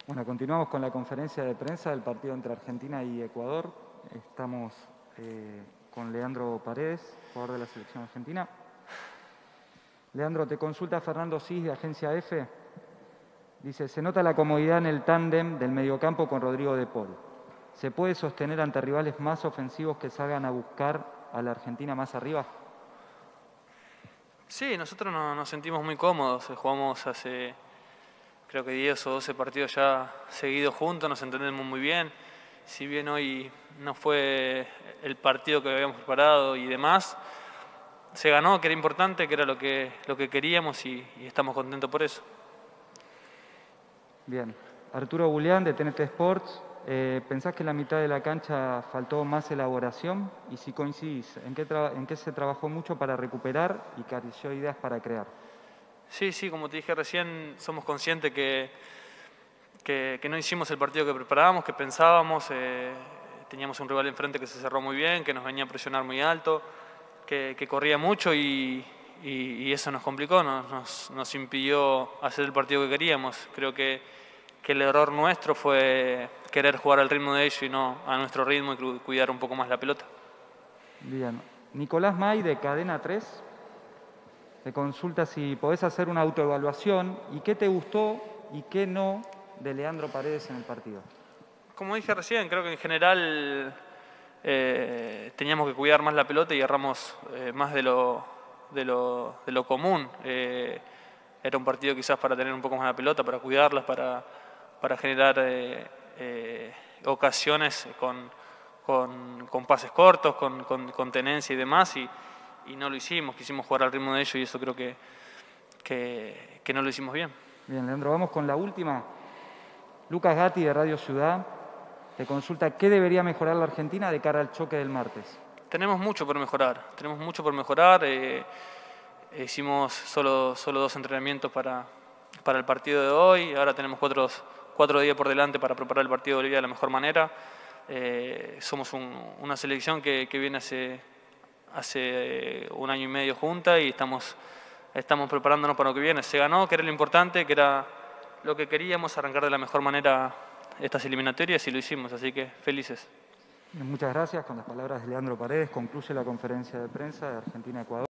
Bueno, continuamos con la conferencia de prensa del partido entre Argentina y Ecuador. Estamos con Leandro Paredes, jugador de la selección argentina. Leandro, te consulta Fernando Cis de Agencia F. Dice, se nota la comodidad en el tándem del mediocampo con Rodrigo de Paul. ¿Se puede sostener ante rivales más ofensivos que salgan a buscar a la Argentina más arriba? Sí, nosotros nos sentimos muy cómodos. Jugamos hace, creo que 10 o 12 partidos ya seguidos juntos, nos entendemos muy bien. Si bien hoy no fue el partido que habíamos preparado y demás, se ganó, que era importante, que era lo que queríamos y estamos contentos por eso. Bien. Arturo Bulián, de TNT Sports. ¿Pensás que en la mitad de la cancha faltó más elaboración? Y si coincidís, ¿en qué se trabajó mucho para recuperar y careció ideas para crear? Sí, como te dije recién, somos conscientes que no hicimos el partido que preparábamos, que pensábamos. Teníamos un rival enfrente que se cerró muy bien, que nos venía a presionar muy alto, que corría mucho y eso nos complicó, nos impidió hacer el partido que queríamos. Creo que el error nuestro fue querer jugar al ritmo de ellos y no a nuestro ritmo y cuidar un poco más la pelota. Bien. Nicolás May, de Cadena 3, te consulta si podés hacer una autoevaluación y qué te gustó y qué no de Leandro Paredes en el partido. Como dije recién, creo que en general teníamos que cuidar más la pelota y erramos más de lo común. Era un partido quizás para tener un poco más la pelota, para cuidarlas, para generar ocasiones con pases cortos, con tenencia y demás, y no lo hicimos. Quisimos jugar al ritmo de ellos y eso creo que no lo hicimos bien. Bien, Leandro, vamos con la última. Lucas Gatti, de Radio Ciudad, te consulta qué debería mejorar la Argentina de cara al choque del martes. Tenemos mucho por mejorar. Hicimos solo 2 entrenamientos para el partido de hoy. Ahora tenemos 4 días por delante para preparar el partido de Bolivia de la mejor manera. Somos una selección que viene hace 1 año y medio junta y estamos preparándonos para lo que viene. Se ganó, que era lo importante, que era lo que queríamos, arrancar de la mejor manera estas eliminatorias y lo hicimos, así que felices. Muchas gracias. Con las palabras de Leandro Paredes concluye la conferencia de prensa de Argentina-Ecuador.